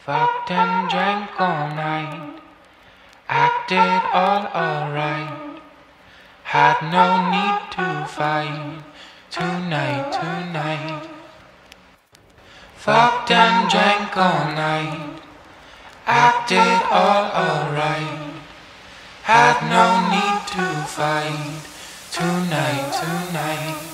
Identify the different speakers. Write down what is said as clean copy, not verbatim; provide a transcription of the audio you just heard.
Speaker 1: Fucked and drank all night, acted all alright. Had no need to fight tonight. Fucked and drank all night, acted all alright. Had no need to fight tonight.